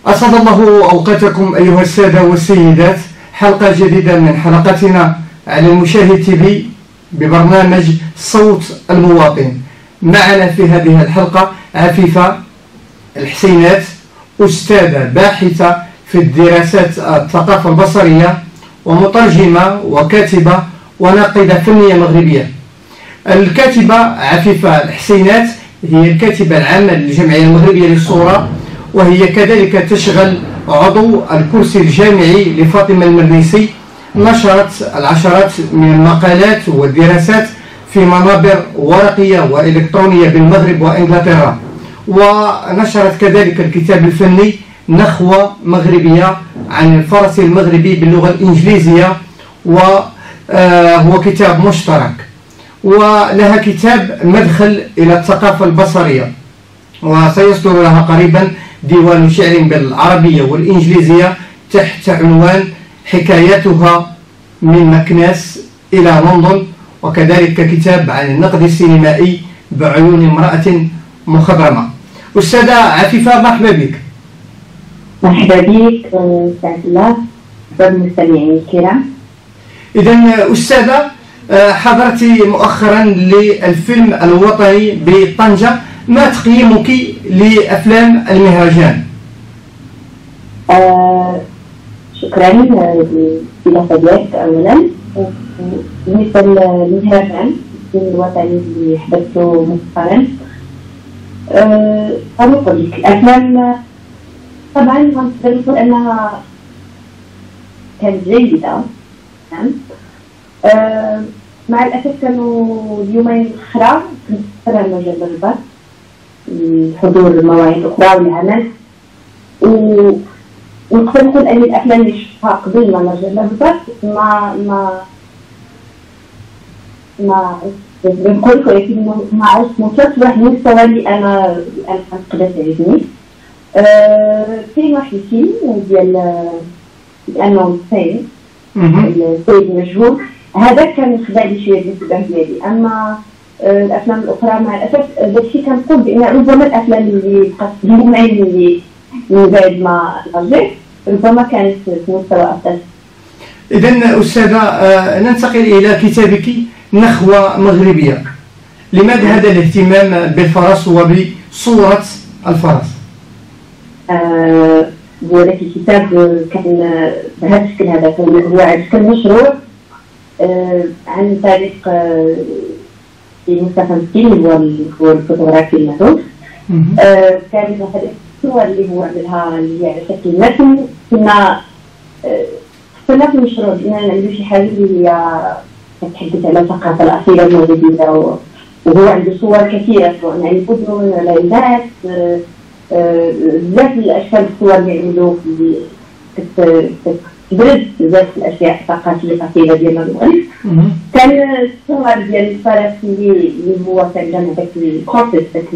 أسعد الله أوقاتكم أيها السادة والسيدات. حلقة جديدة من حلقاتنا على المشاهد تي في ببرنامج صوت المواطن. معنا في هذه الحلقة عفيفة الحسينات، أستاذة باحثة في الدراسات الثقافة البصرية ومترجمة وكاتبة وناقدة فنية مغربية. الكاتبة عفيفة الحسينات هي الكاتبة العامة للجمعية المغربية للصورة، وهي كذلك تشغل عضو الكرسي الجامعي لفاطمة المرنيسي. نشرت العشرات من المقالات والدراسات في منابر ورقية وإلكترونية بالمغرب وإنجلترا، ونشرت كذلك الكتاب الفني نخوة مغربية عن الفرس المغربي باللغة الإنجليزية، وهو كتاب مشترك. ولها كتاب مدخل إلى الثقافة البصرية، وسيصدر لها قريبا ديوان شعر بالعربية والإنجليزية تحت عنوان حكاياتها من مكناس إلى لندن، وكذلك كتاب عن النقد السينمائي بعيون امرأة مخضرمة. أستاذة عفيفة، مرحبا بك. مرحبا بك سعد الله والمستمعين الكرام. إذا أستاذة، حضرت مؤخرا للفيلم الوطني بطنجة، ما تقييمك لأفلام المهرجان؟ شكرا للاستضافة ديالك. أولا بالنسبة للمهرجان الوطني اللي حضرته مؤخرا، نقول لك الأفلام طبعا غنقدر نقول أنها كانت جيدة. نعم، مع الأسف كانوا اليومين الأخرى كنت أتفرج على مجال الرباط حضور مواعيد أخرى والعمل، ونقدر نقول أن الأفلام اللي شفتها قبل ما نرجع للرباط ما نقول، ولكن ما عرفت نوصل لواحد المستوى اللي أنا نقدر تعجبني. كاين واحد الفيلم ديال الأنون سين السيد مجهول، هذا كان خدا لي شويه الانتباه ديالي. اما الافلام الاخرى مع الاسف داكشي كنقول بان ربما الافلام اللي بقات في اليومين اللي من بعد ما رجعت ربما كانت في مستوى افضل. اذا استاذه، ننتقل الى كتابك نخوه مغربيه. لماذا هذا الاهتمام بالفرس وبصوره الفرس؟ وذاك الكتاب كان بهذا الشكل، هذا هو على شكل مشروع عن تاريخ مصطفى مسكين، هو الفوتوغرافي المعروف. كان هذه الصور اللي هو عملها اللي على شكل متن. كنا في المشروع بأننا نعملو شي حاجة اللي هي كتحدث على الثقافة الأصيلة المغربية، وهو عنده صور كثيرة سواء على المدن على الناس، بزاف الاشكال الصور اللي عملوا اللي كتبرز بزاف الاشياء الثقافيه الاصيله ديال المغرب. كان الصور ديال الفرس اللي هو كان جامع داك الكورتيس، داك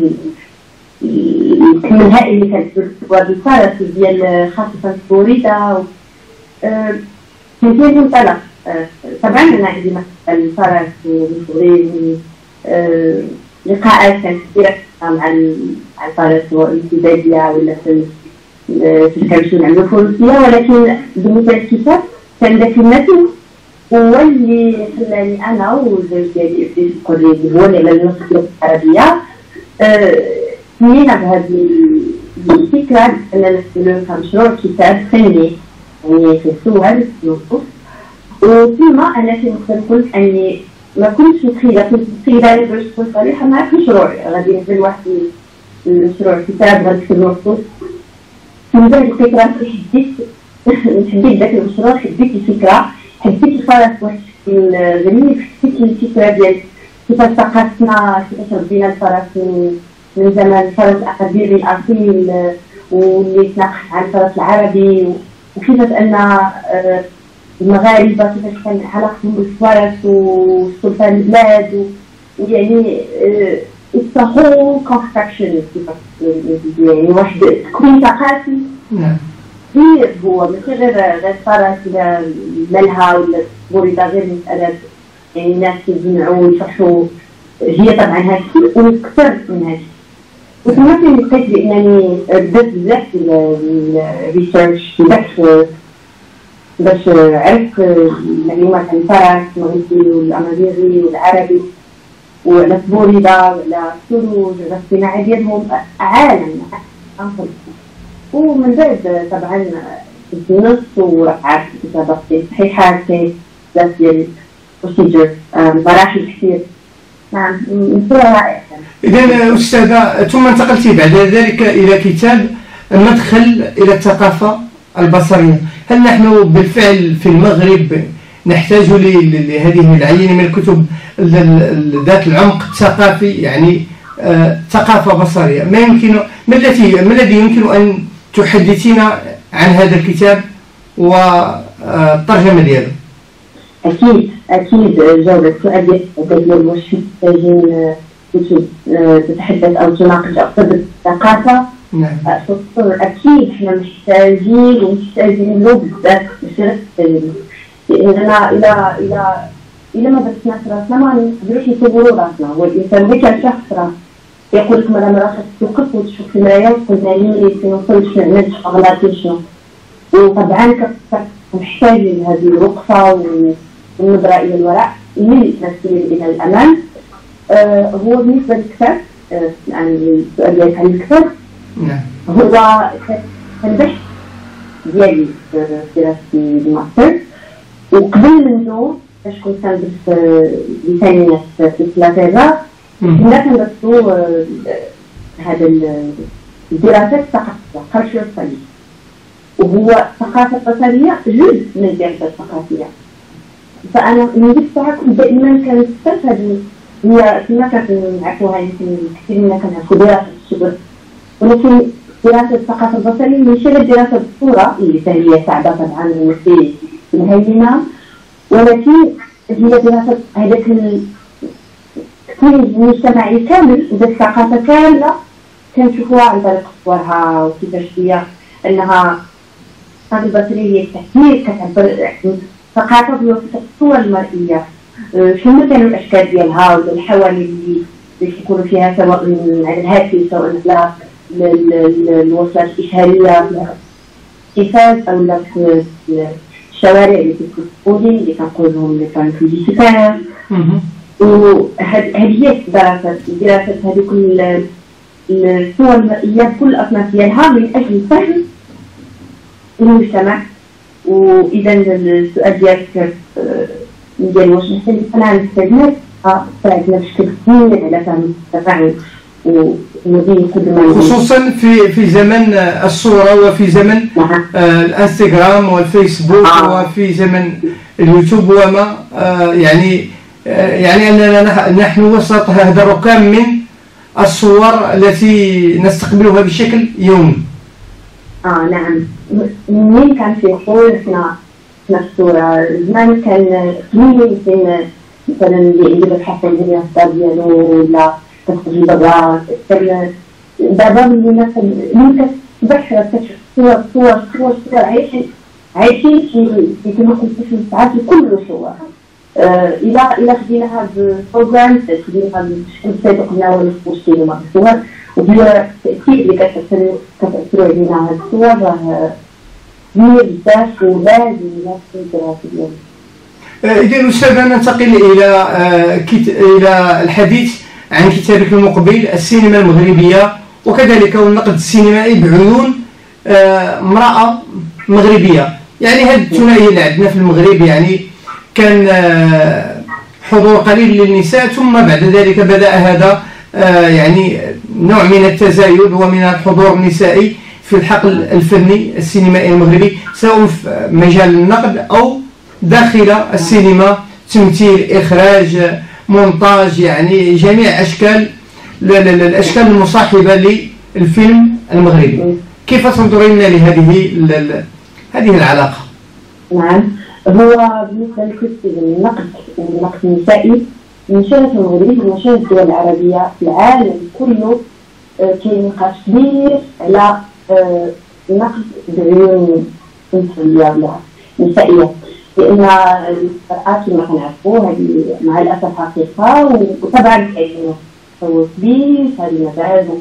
الكم الهائل اللي كانت صور الفرس ديال خاصه البوريده. كان فيه منطلق. طبعا انا عندي مثلا الفرس والمغرب، لقاءات كانت كثيره مع الفرس والانتدابية ولا في الكرشون عملوا فروسية، ولكن بالنسبة للكتاب كان ذاك المتن هو اللي خلاني أنا والزوج ديالي إبليس القري اللي هو اللي على النص العربية سمينا بهذه الفكرة أننا نديرو كمشروع كتاب فني، يعني في صور نصوص. وثم أنا كنقدر نقول أني ما كنتش متخيله، كنت متخيله باش تكون صريحه معك مشروع غادي نزل واحد المشروع كتاب غنكتب نصوص. من بعد لقيت راسي حبيت داك المشروع، حبيت الفكره، حبيت الفرس واحد الشكل جميل، حبيت الفكره ديال كيفاش ثقافتنا، كيفاش ربينا الفرس من زمان، الفرس الاكاديمي الاصيل واللي تناقش عن الفرس العربي، وكيفاش ان المغاربه كيفاش كان علاقتهم بالفرس وسلطان البلاد، ويعني it's a whole construction، يعني واحد تكوين ثقافي كبير. هو ماشي غير الفرس ولا مالها ولا البوريده، غير مسألة يعني الناس يتجمعوا ويفرحوا، هي طبعا هادشي وكثر من هادشي. وتمثل لقيت بانني بدات بزاف الريسيرش باش عرفت المعلومات عن الفرس المغربي والامازيغي والعربي وعلى فلوريدا وعلى الثلوج وعلى الصناعه ديالهم عالم انفر. ومن بعد طبعا النص ورفعت الكتابات صحيحه بزاف ديال بروسيجر مراحل كثير. نعم مثيرة رائعة. إذا أستاذة ثم انتقلت بعد ذلك إلى كتاب المدخل إلى الثقافة البصرية. هل نحن بالفعل في المغرب نحتاج لهذه العينة من الكتب ذات العمق الثقافي، يعني ثقافة بصرية؟ ما الذي يمكن أن تحدثينا عن هذا الكتاب والترجمة دياله؟ أكيد جاوب السؤال ديال واش محتاجين كتب تتحدث أو تناقش أكثر بالثقافة. نعم. أكيد إحنا محتاجين له بزاف، ماشي غير لأننا إلى ما درسنا في راسنا ما نقدروش نصوروا راسنا. هو الإنسان اللي كان شخص راه يقول لك مرة خاصك توقف وتشوف في المرايا وتقول لي فين وصلت شنو عملت غلطت شنو. وطبعا محتاجين هذه الوقفة والنظرة إلى الوراء من نفسيا إلى الأمام. هو بالنسبة للكتاب الآن السؤال ديالك عن الكتاب. نعم. هو كان بحث ديالي في دراستي الماستر، وقبل منه فاش كنت كندرس لسانيات في إنجلترا كنا كندرسو هذا الدراسات الثقافية cultural studies، وهو الثقافة البصرية جزء من الدراسة الثقافية. فأنا من ديك الساعة كنت دائما كنستفاد هي كما كنعرفوها يمكن كثير منا كنعرفو دراسة الشبه، ولكن دراسة الثقافة البصرية ماشي غير دراسة بالصورة اللي هي صعبة طبعا في الهيمنة، ولكن هي دراسة هذاك التكوين المجتمعي كامل وذاك الثقافة كاملة كنشوفوها عن طريق صورها وكيفاش هي أنها الثقافة البصرية التحديد كتعبر عن الثقافة بواسطة الصور المرئية. شنو كانوا الأشكال ديالها ولا الحوالي اللي يكونوا فيها سواء على الهاتف سواء على الوسائل الإشهارية في التلفاز أو لا في الشوارع اللي كيكونوا اللي كنقول لهم اللي كانوا في الجيسيفات. وهذه هي الدراسات هذوك الصور المرئية بكل الأصناف ديالها من أجل فهم المجتمع. وإذا السؤال ديالك ديال واش نحتاج أنا نستفيد ساعدنا بشكل كبير على فهم المجتمع خصوصا في زمن الصورة وفي زمن الانستغرام والفيسبوك وفي زمن اليوتيوب وما يعني أننا نحن وسط هذا الركام من الصور التي نستقبلها بشكل يومي. نعم. منين كان في خلقنا الصورة زمان كان قليل مثلا اللي عنده بحث عن الرياضة ديالو ولا كتخرج برا. كان دابا ملي الناس مباشرة كتشوف صور عايشين في كما قلت في ساعات كله صور. إلا خديناها ببروغرام خديناها بشكل سابق لنا ولا في السينما الصور وهي التأثير اللي كتأثروا علينا هاد الصور راه كبير بزاف ولازم الدراسة ديالو. إذا أستاذ ننتقل إلى الحديث عن كتابك المقبل السينما المغربية وكذلك والنقد السينمائي بعيون امرأة مغربية. يعني هذه الثنائية اللي عندنا في المغرب يعني كان حضور قليل للنساء ثم بعد ذلك بدأ هذا يعني نوع من التزايد ومن الحضور النسائي في الحقل الفني السينمائي المغربي سواء في مجال النقد أو داخل السينما، تمثيل، إخراج، مونتاج، يعني جميع أشكال الأشكال المصاحبة للفيلم المغربي. كيف تنظرين لهذه العلاقة؟ نعم. هو بالنسبة لكتب النقد النسائي المشاهد المغربي ومشاهد الدول العربية في العالم كله كاين نقاش كبير على النقد بعيون نسائية، لأن المرأة كما كنعرفوا هذه مع الأسف حقيقة وطبعا كاين تطور كبير في هذا المجال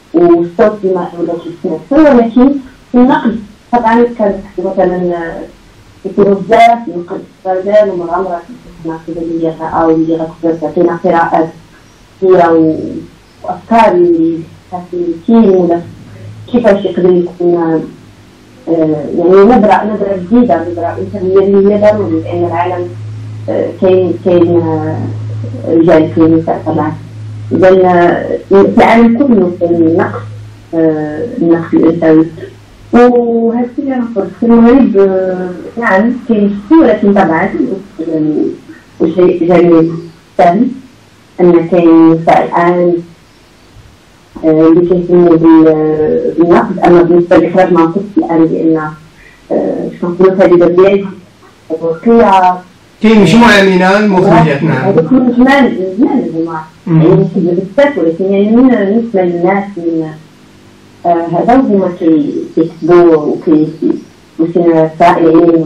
والصوت ديما ولا كيتناسل، ولكن في النقد طبعا كان مثلا يكونوا بزاف نقد غزال ومغامرة ناخذ اللي أو اللي غتقدر تعطينا قراءات كثيرة وأفكار اللي كاين ولا كيفاش يقدر يكون يعني نظرة جديدة، نظرة إنسانية اللي هي ضروري، لأن العالم كاين رجال كاين نساء طبعا. إذا في العالم كله كاين النقد الإنساني، وهذا الشيء اللي نقول في المغرب نعم كاين شيء، ولكن طبعا وشيء جميل ثاني أن كاين نساء الآن اللي كيهتموا بالنقد. أما بالنسبة للإخراج ما نقصش الآن، لأن كنقولوا التجربة ديالي توقيع كاين مجموعة من المخرجات. نعم هذوك من زمان هما يعني كيكتبوا بزاف، ولكن يعني بالنسبة للناس من هذا هما كيكتبوا وكيكونوا رائعين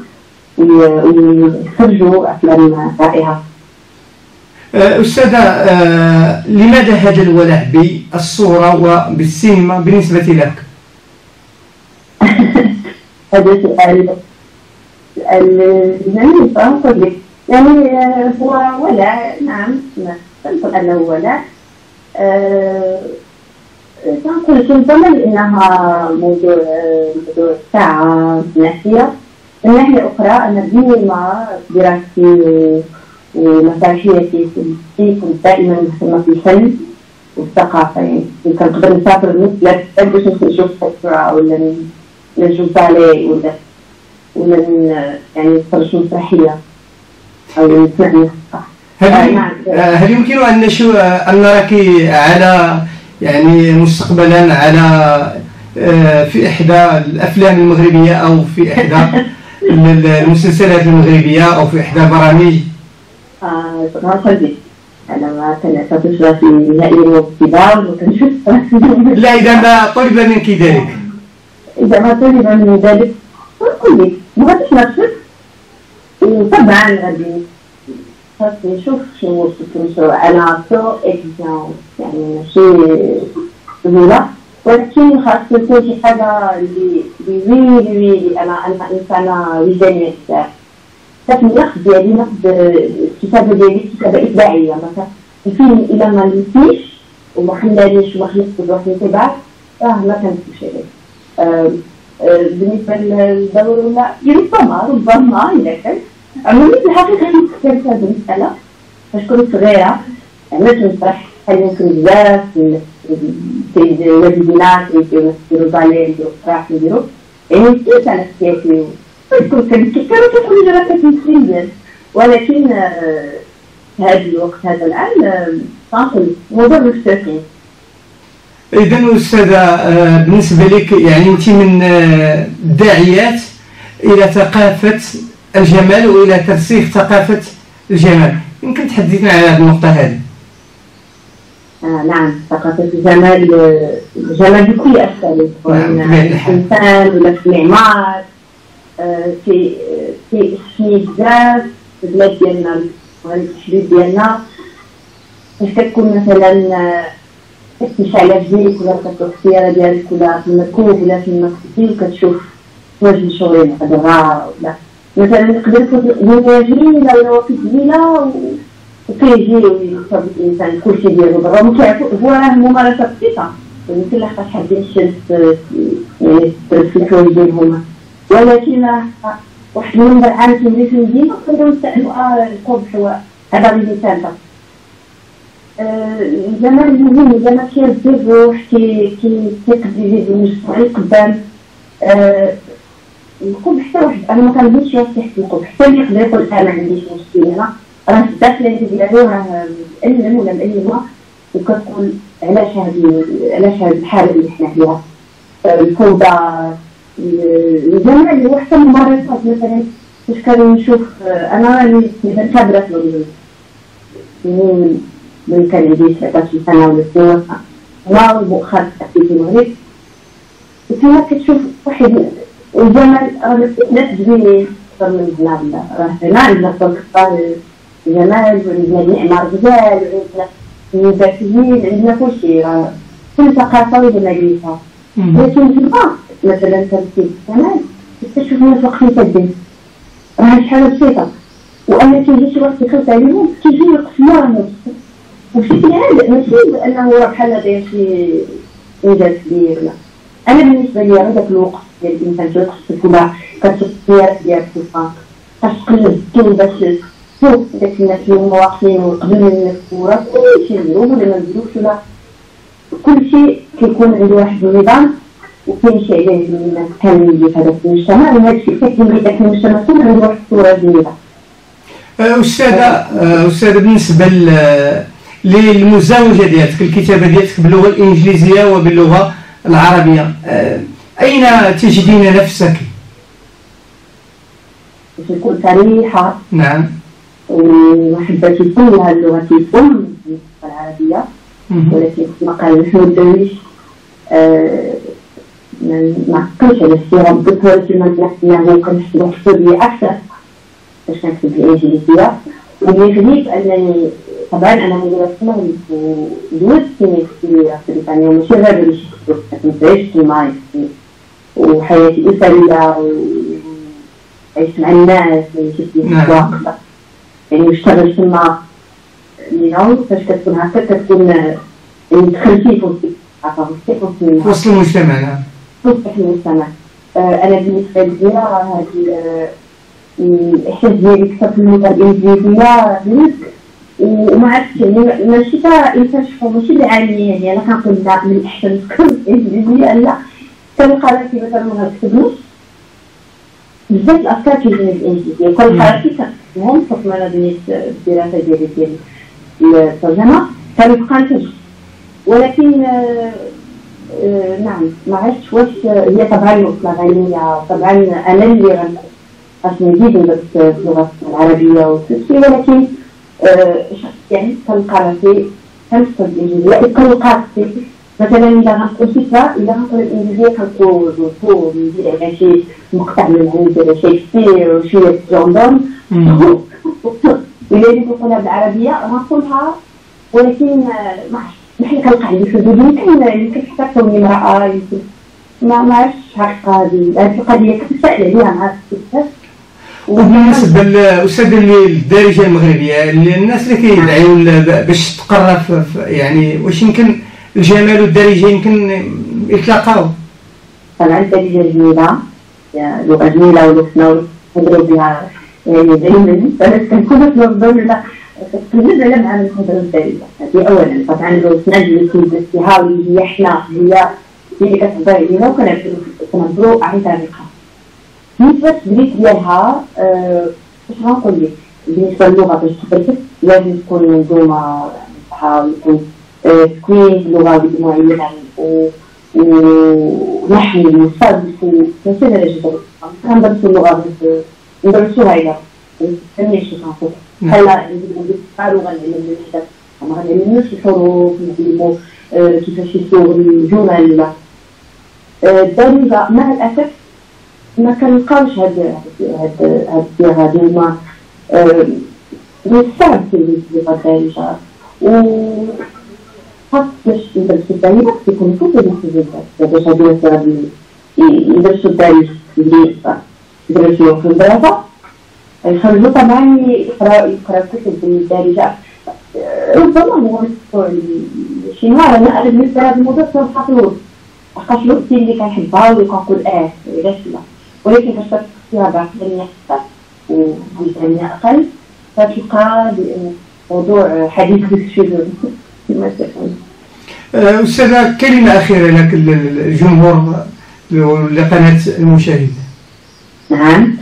ويخرجوا أفلام رائعة. أستاذة، لماذا هذا الولع بالصورة وبالسينما بالنسبة لك؟ هذا سؤال جميل صراحة. يعني هو ولع، نعم نقول أنه ولع. تنقل ربما لأنها موضوع ساعة ناسية. من ناحية أخرى أنا ديما دراستي ومسرحيتي كنت دائما مهتمة في الفن والثقافة. يعني كنقدر نسافر مثل باش نشوف فترة ولا نشوف بالي ولا يعني نتفرج مسرحية أو نسمع موسيقى. هل يمكن أن نراك على يعني مستقبلا على في إحدى الأفلام المغربية أو في إحدى المسلسلات المغربية أو في إحدى البرامج؟ قلبي أنا ما كنعتبرش راسي نهائيا مبتدعة وما كنشوف لا، إذا ما طلب منك ذلك، إذا ما طلب مني ذلك قلبي ما غاديش نرفض. وطبعا غادي خاصني نشوف شنو وصلت أنا سو إكزامبل، يعني ماشي سهولة، ولكن خاص يكون شي حاجة اللي ويلي أنا إنسانة وجدانية بزاف. لكن النقد ديالي نقد الكتابة ديالي كتابة إبداعية. مثلا الفيلم إلا ما نمشيش وما خلانيش وما خليتش واحد الانطباع ما كنكتبش عليه. بالنسبة للدور ولا ربما إلا كان عموما في الحقيقة كانت هذه المسألة فاش كنت صغيرة عملت مسرح كان يمكن بزاف ولاد البنات يديروا بالي يديروا مسرح يديروا يعني كنت على حكايتي كنت كانوا كيقولوا لي راه كتمثلي مزيان، ولكن في هذا الوقت هذا العام صافي موضوع مفتوحين. إذا أستاذة، بالنسبة لك يعني أنت من الداعيات إلى ثقافة الجمال وإلى ترسيخ ثقافة الجمال، يمكن تحدثنا على هذه النقطة هذه؟ نعم، ثقافة الجمال بكل أشكاله، سواء في الإنسان ولا في المعمار، في بزاف في البلاد ديالنا والتحديد ديالنا. فاش كتكون مثلا كتمشي على رجليك ولا كتروح السيارة ديالك ولا في المركوب ولا في المكتبي وكتشوف واش مشهورين غدرة ولا مثلا نقدر نكون جميلة ولا وقت جميلة وكيجي ويصاب الإنسان كلشي ديالو برا وكيعرفو هو راه ممارسة بسيطة، يمكن لحقاش حابين الشمس يعني في الحوايج ديالهم، ولكن واحد المنبر عام كيولي في المدينة نقدرو نستعملو القبح هذا المثال فقط. الجمال مهم، الجمال كيربي الروح كيقدر يزيد المجتمع قدام. القبح حتى واحد أنا ما كنبغيش يوصف القبح، حتى اللي يقدر يقول أنا ما عنديش مشكل، أنا راه في الداخل ديالو راه مألم ولا مألمة وكتقول علاش هاد الحالة اللي حنا فيها، الفوضى. الجمال هو حتى الممارسات، مثلا فاش كنشوف أنا راني كابرة من كان عندي 17 سنة ولا 2 سنة ما مؤخرا تأتي في المغرب وفيها كتشوف واحد الجمال راه ناس زوينين أكثر من هنا، راه هنا عندنا طرق الجمال وعندنا المعمار ديال وعندنا المساكين عندنا كلشي، راه كل ثقافة وجماليتها. لكن في البعض مثلا تمثيل الجمال تكتشف الناس وقت يتبين راه شحال بسيطة، وأنا كيجي شي وقت يخلط عليهم كيجي يوقف مرة وبشكل عام ماشي بأنه بحال داير شي إنجاز كبير. لا، أنا بالنسبة لي هذاك الوقت ديال الإنسان توقف تكون كتشوف السيارات ديالك في البنك كتقلب كاين باش تشوف داك الناس اللي هما واقفين وقبل منك وراه كلشي مزروب ولا ما مزروبش ولا كلشي كيكون عنده واحد النظام وكاين شي علاج الناس كاملين في هذاك المجتمع وهذا الشيء كيخلي داك المجتمع كله عنده واحد الصورة جديدة. أستاذة بالنسبة للمزاوجة ديالك الكتابة ديالك باللغة الإنجليزية وباللغة العربية، أين تجدين نفسك؟ باش نكون صريحة، نعم، ومحبتي كلها اللغة الأم العربية، ولكن كما قال محمود درويش ما عقلش على الصيغة بالضبط، ولكن ممكن نحسب لي أكثر باش نكتب بالإنجليزية. واللي غريب أنني طبعا أنا مديرة في المغرب ودوزت سنين في بريطانيا وماشي غير باش كنت عشت معايا وحياتي أسرية وعشت مع الناس يعني واشتغلت تما فاش كتكون هكا كتكون يعني دخلتي في وسط المجتمع. نعم، وسط المجتمع. أنا بالنسبة لي هذه الإحساس ديالي كتبت اللغة الإنجليزية وما عرفتش يعني ماشي تا إنسان شكون ماشي بعانية، يعني أنا كنقول لا من الأحسن تكون الإنجليزية لا كنقراتي مثلا ما غتكتبنيش بزاف الأفكار كيجيني بالإنجليزية وكنقراتي كنكتبهم حكم أنا بنيت الدراسة ديالي ديال الترجمة كنبقى نترجم. ولكن نعم ما عرفتش واش هي طبعا نقطة غنية طبعا أنا اللي خاصني نزيد ندرس اللغة العربية والتونسية، ولكن يعني كنلقى راسي كنكتب بالإنجليزية وكنلقى راسي مثلا إلا غنقول فكرة إلا غنقول الإنجليزية كنطول ونزيد على شي مقطع من عند شكسبير وشوية جون دون إلا جيت نقولها بالعربية غنقولها ولكن ما عرفتش بحال كنلقى عندي في الفيديو يمكن حتى كوني امرأة يمكن ما عرفتش الحقيقة هذه القضية كنتسائل عليها مع بزاف. وبالنسبه للاستاذه اللي الدارجه المغربيه اللي الناس اللي كيدعيو باش تقرا يعني واش يمكن الجمال والدارجه يمكن يتلاقاو؟ طبعا الدارجه جميله، لغه جميله ولغتنا نهضروا بها يعني دائما فاش كنكون في لندن ولا كنهضر على مع نهضروا الدارجه. هذه اولا طبعا لغتنا اللي كندرسيها واللي هي حنا هي اللي كتهضر علينا وكنهضروا عن طريقها. بالنسبة للتدريس ديالها واش غنقول لك بالنسبة للغة باش تدرس لازم تكون منظومة صحيحة ويكون تكوين اللغوي معين ونحوي وصرف وماشي درجة كندرسو اللغة ندرسوها إلا مفهمنيش شنو كنقول بحال نديرو غنعلمو الحدث ما غنعلموش الحروف نعلمو كيفاش يصوغ الجمل ولا الدارجة مع الأسف ما كنلقاوش هاد الصيغة ديما من الصعب في اللغة الدارجة خاص باش ندرسو الدارجة يكون كل المحتويات باش هادو الصيغة يدرسو الدارجة اللي يدرسوها في المدرسة يخرجو طبعا يقراو كتب بالدارجة. ربما هو مشروع الشينوا أنا بالنسبة لهاد الموضوع صراحة الوقت لحقاش الوقت اللي كنحبها وكنقول علاش لا، ولكن فاش كتخصيها بعقلانية أكثر ووجدانية أقل فتلقى موضوع حديث بالشجون كما تفهم. أستاذة كلمة أخيرة لك الجمهور لقناة المشاهد. نعم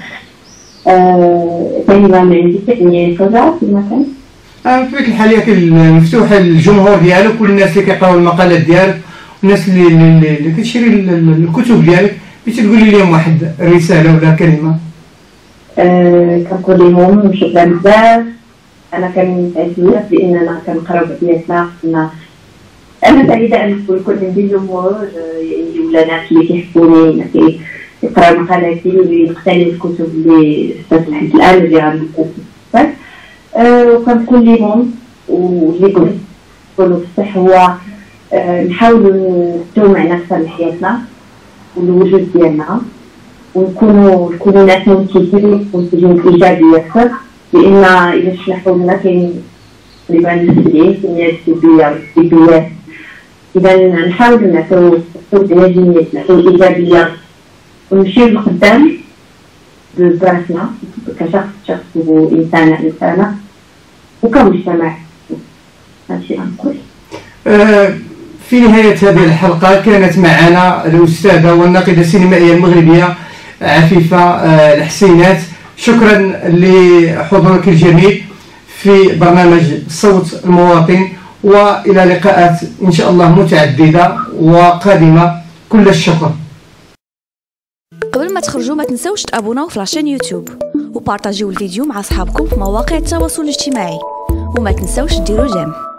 كلمة من عندي تعني ترجع في المكان؟ في ذيك الحالة مفتوحة للجمهور ديالك والناس اللي كيقراو المقالات ديالك والناس اللي كتشري الكتب ديالك باش تقولي لهم واحد رسالة ولا كلمة. كنقول لهم شكرا بزاف. أنا كنسعد بزاف بأننا كنقراو بعضياتنا أنا سعيدة أن يكون عندي جمهور يعني ولا ناس اللي كيحبوني يقراو مقالاتي ويقتنيو الكتب اللي فتحت الآن اللي غنكتب وكنقول لهم واللي قلت كلوا بصح هو نحاولوا نحطوا معنا أكثر لحياتنا والوجود ديالنا، ونكونوا ناس منتجين إيجابية أكثر، لأن إذا شفنا حولنا كاين تقريبا 70% سلبيات. إذا نحاولوا نعطيو الإيجابية، نعطيو الإيجابية ونمشيو لقدام براسنا كشخص وإنسانة وكمجتمع. هادشي غنقول. في نهاية هذه الحلقة كانت معنا الأستاذة والناقدة السينمائية المغربية عفيفة الحسينات. شكرا لحضورك الجميل في برنامج صوت المواطن، وإلى لقاءات إن شاء الله متعددة وقادمة. كل الشكر. قبل ما تخرجوا ما تنسوش تابوناو في لاشين يوتيوب وبارطاجيو الفيديو مع أصحابكم في مواقع التواصل الاجتماعي، وما تنسوش ديروا جيم.